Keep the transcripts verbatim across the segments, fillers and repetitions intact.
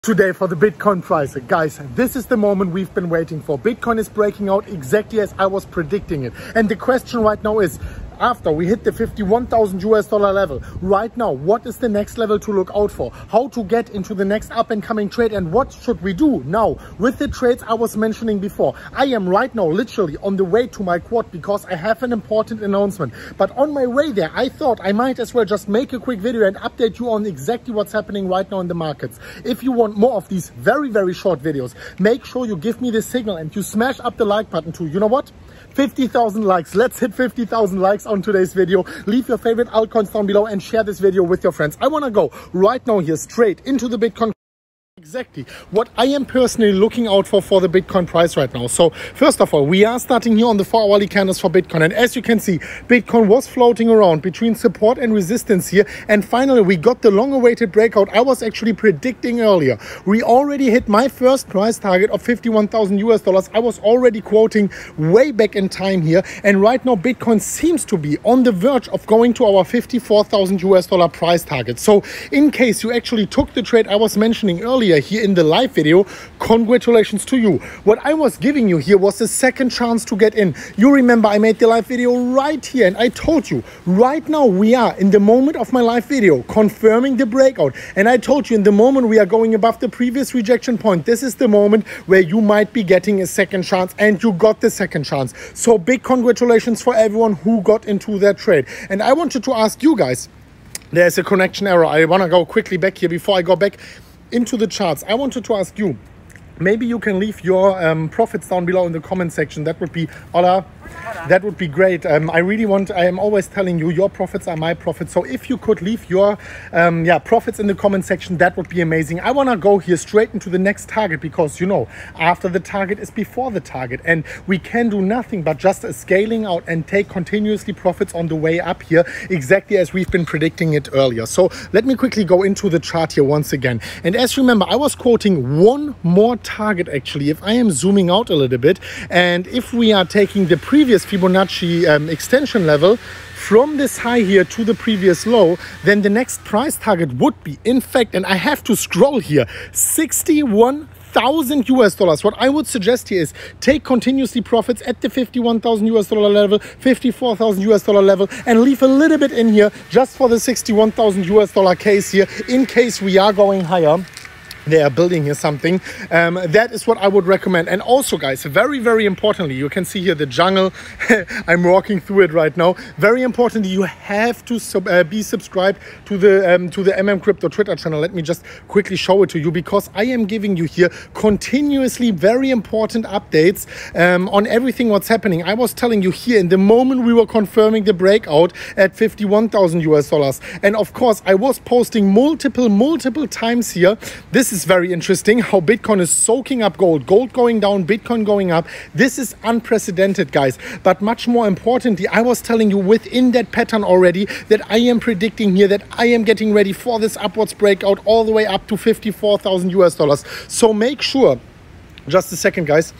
Today for the Bitcoin price. Guys, this is the moment we've been waiting for. Bitcoin is breaking out exactly as I was predicting it. And the question right now is, after we hit the fifty-one thousand U S dollar level, right now, what is the next level to look out for? How to get into the next up and coming trade, and what should we do now with the trades I was mentioning before? I am right now literally on the way to my quad because I have an important announcement. But on my way there, I thought I might as well just make a quick video and update you on exactly what's happening right now in the markets. If you want more of these very, very short videos, make sure you give me the signal and you smash up the like button too. You know what? fifty thousand likes. Let's hit fifty thousand likes on today's video. Leave your favorite altcoins down below and share this video with your friends. I want to go right now here straight into the Bitcoin. Exactly what I am personally looking out for for the Bitcoin price right now. So first of all, we are starting here on the four hourly candles for Bitcoin, and as you can see, Bitcoin was floating around between support and resistance here, and finally we got the long-awaited breakout I was actually predicting earlier. We already hit my first price target of fifty-one thousand U S dollars. I was already quoting way back in time here, and right now Bitcoin seems to be on the verge of going to our fifty-four thousand U S dollar price target. So in case you actually took the trade I was mentioning earlier here in the live video, congratulations to you. What I was giving you here was the second chance to get in. You remember I made the live video right here, and I told you right now we are in the moment of my live video confirming the breakout, and I told you in the moment we are going above the previous rejection point, this is the moment where you might be getting a second chance, and you got the second chance. So big congratulations for everyone who got into that trade. And I wanted to ask you guys, there's a connection error. I want to go quickly back here before I go back into the charts. I wanted to ask you, maybe you can leave your um, profits down below in the comment section. That would be, Ola, that would be great. Um, I really want, I am always telling you, your profits are my profits. So if you could leave your um, yeah, profits in the comment section, that would be amazing. I want to go here straight into the next target because, you know, after the target is before the target, and we can do nothing but just a scaling out and take continuously profits on the way up here, exactly as we've been predicting it earlier. So let me quickly go into the chart here once again. And as you remember, I was quoting one more target actually. If I am zooming out a little bit, and if we are taking the previous previous Fibonacci um, extension level from this high here to the previous low, then the next price target would be, in fact, and I have to scroll here, sixty-one thousand U S dollars. What I would suggest here is take continuously profits at the fifty-one thousand U S dollar level, fifty-four thousand U S dollar level, and leave a little bit in here just for the sixty-one thousand U S dollar case here, in case we are going higher. They are building here something. Um, that is what I would recommend. And also, guys, very, very importantly, you can see here the jungle. I'm walking through it right now. Very importantly, you have to sub, uh, be subscribed to the um, to the M M Crypto Twitter channel. Let me just quickly show it to you, because I am giving you here continuously very important updates um, on everything what's happening. I was telling you here in the moment we were confirming the breakout at fifty-one thousand U S dollars. And of course, I was posting multiple, multiple times here. This is very interesting how Bitcoin is soaking up gold, gold going down, Bitcoin going up. This is unprecedented, guys. But much more importantly, I was telling you within that pattern already that I am predicting here that I am getting ready for this upwards breakout all the way up to fifty-four thousand U S dollars. So make sure, just a second, guys.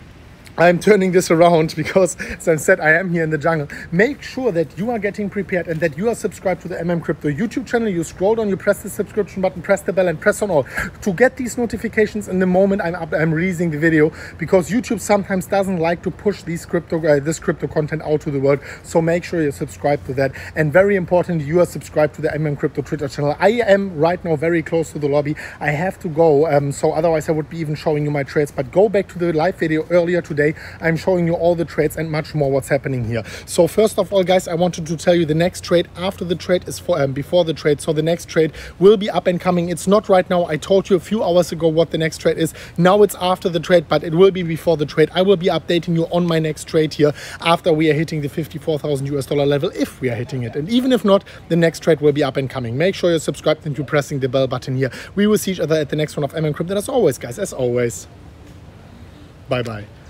I'm turning this around because, as I said, I am here in the jungle. Make sure that you are getting prepared and that you are subscribed to the M M Crypto YouTube channel. You scroll down, you press the subscription button, press the bell, and press on all to get these notifications in the moment I'm up, I'm releasing the video, because YouTube sometimes doesn't like to push these crypto, uh, this crypto content out to the world. So make sure you're subscribed to that. And very importantly, you are subscribed to the M M Crypto Twitter channel. I am right now very close to the lobby. I have to go, um, so otherwise I would be even showing you my trades. But go back to the live video earlier today. I'm showing you all the trades and much more what's happening here. So first of all, guys, I wanted to tell you the next trade after the trade is for um, before the trade. So the next trade will be up and coming. It's not right now. I told you a few hours ago what the next trade is. Now it's after the trade, but it will be before the trade. I will be updating you on my next trade here after we are hitting the fifty-four thousand U S dollar level, if we are hitting it. And even if not, the next trade will be up and coming. Make sure you're subscribed and you're pressing the bell button here. We will see each other at the next one of M M Crypto. And as always, guys, as always, bye bye.